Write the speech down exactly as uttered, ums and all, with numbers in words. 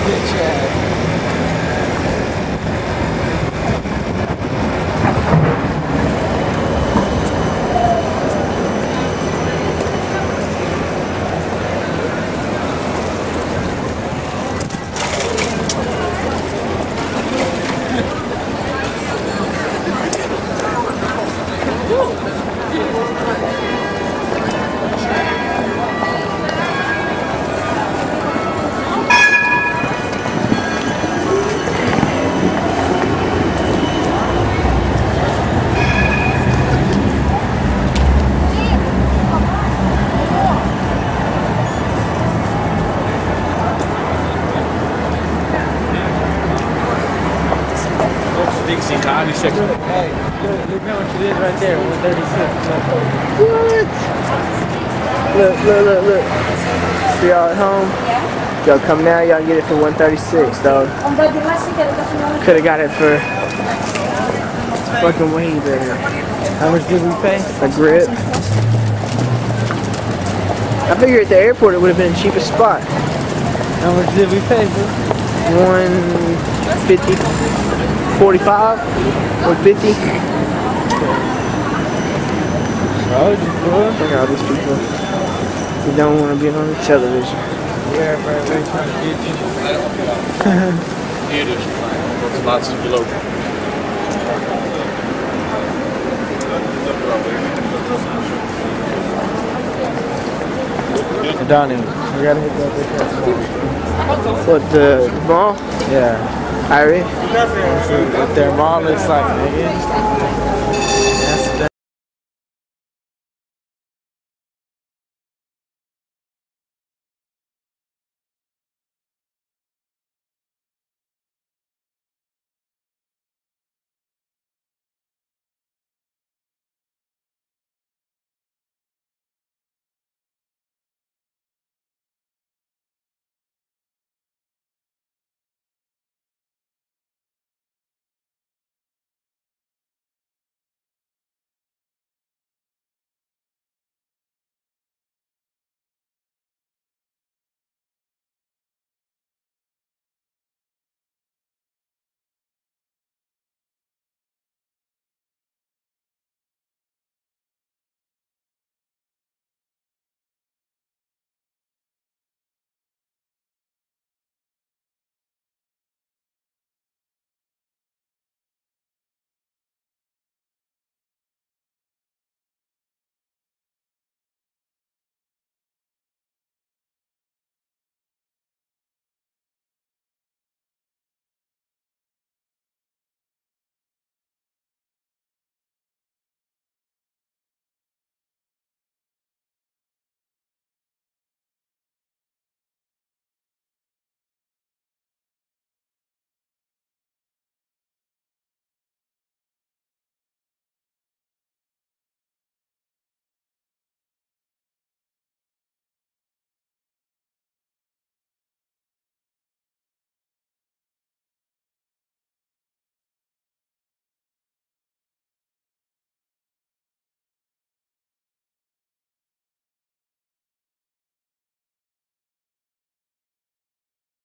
bitch ass. Hey, look, look how much it is right there, one thirty-six. What? Look, look, look, look. For y'all at home, y'all come now, y'all get it for one thirty-six, dog. Could have got it for fucking way better. How much did we pay? A grip. I figured at the airport it would have been the cheapest spot. How much did we pay, bro? one fifty. forty-five or fifty. Oh, just cool. Look at all these people who don't want to be on the television. Yeah, bro, they're trying to get you. Hier dus. Dat is het laatste beloop. Donnie, we gotta hit that big. What, the mall? Yeah. Irie? If their mall looks like, nigga.